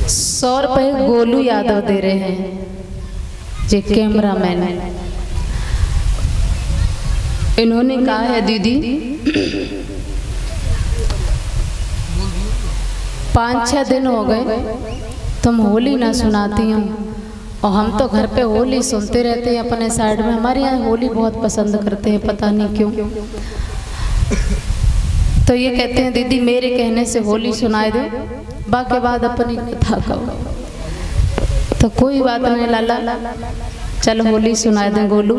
100 रुपये गोलू यादव दे रहे हैं जी, कैमरामैन। इन्होंने कहा है दीदी 5-6 दिन हो गए तुम होली ना सुनाती हो, और हम तो घर पे होली सुनते रहते हैं अपने साइड में। हमारे यहाँ होली बहुत पसंद करते हैं, पता नहीं क्यों। तो ये कहते हैं दीदी मेरे कहने से होली सुनाए दो, बाकी बाद अपनी कथा कहो। तो कोई बात नहीं लाला, चल होली सुनाए दें गोलू,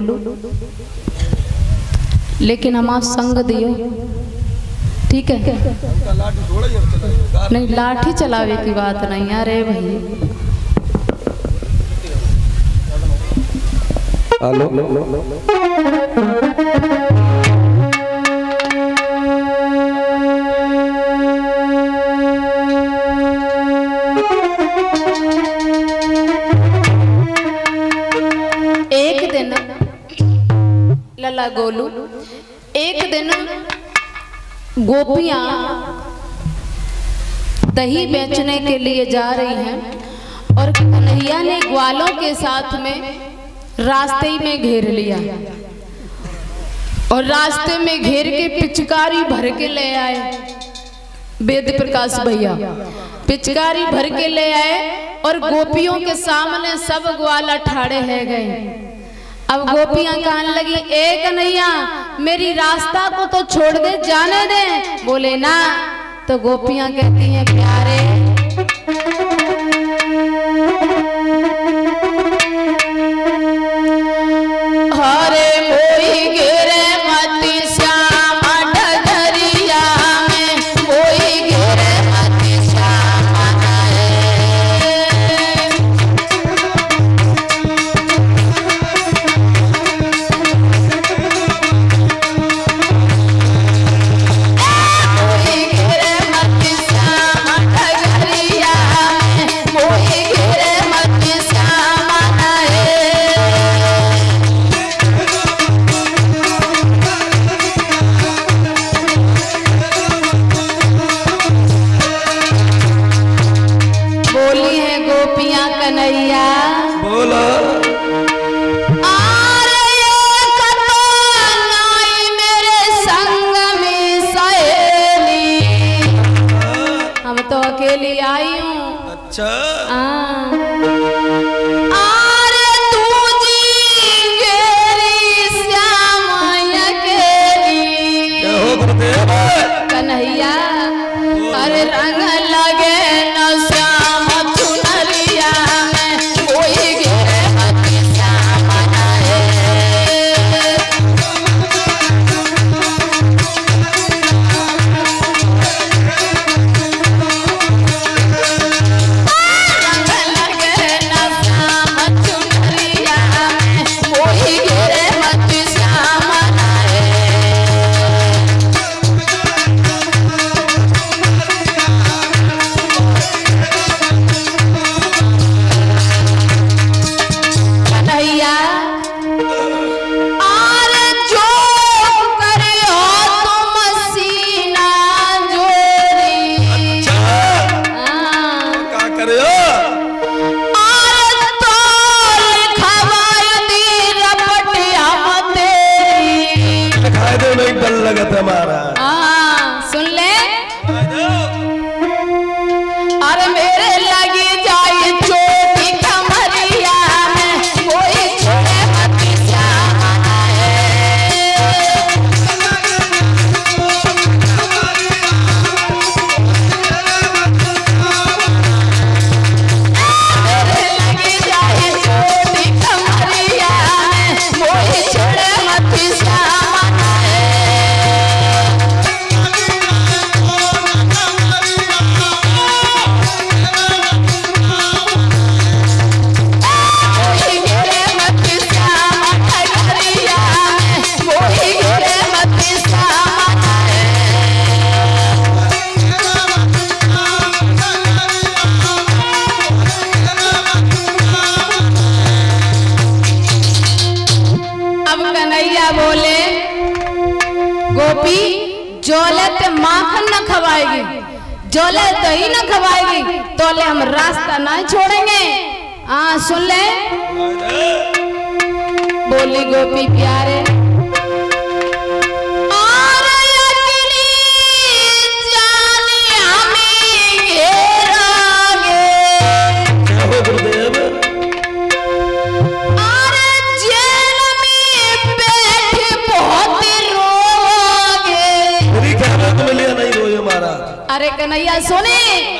लेकिन हम आप संग दियो, ठीक है? नहीं, लाठी चलावे की बात नहीं। अरे भाई हेलो, एक दिन लला गोलू, एक दिन गोपियां दही बेचने के लिए जा रही हैं और कन्हैया ने ग्वालों के साथ में रास्ते में घेर लिया, और रास्ते में घेर के पिचकारी भर के ले आए। वेद प्रकाश भैया पिचकारी भर के ले आए और गोपियों के सामने सब ग्वाल अठाड़े है गए। अब गोपियां कहने लगी, ए कन्हैया मेरी रास्ता को तो छोड़ दे, जाने दे। बोले ना, तो गोपियां कहती हैं प्यारे हरे मोई गिरे मती श्याम डगरिया में, मोई गिरे मती श्याम जोले दही न खवाएगी तोले हम रास्ता नहीं छोड़ेंगे। हाँ सुन ले, बोली गोपी प्यारे अरे कन्हैया सुने